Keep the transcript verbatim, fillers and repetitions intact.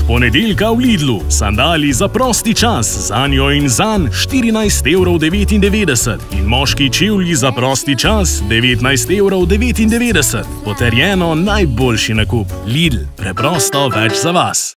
ponedeljka v Lidlu. Sandali za prosti čas, zanjo in zanj štirinajst evrov devetindevetdeset in moški čevlji za prosti čas devetnajst evrov devetindevetdeset. Potrjeno najboljši nakup. Lidl, preprosto več za vas.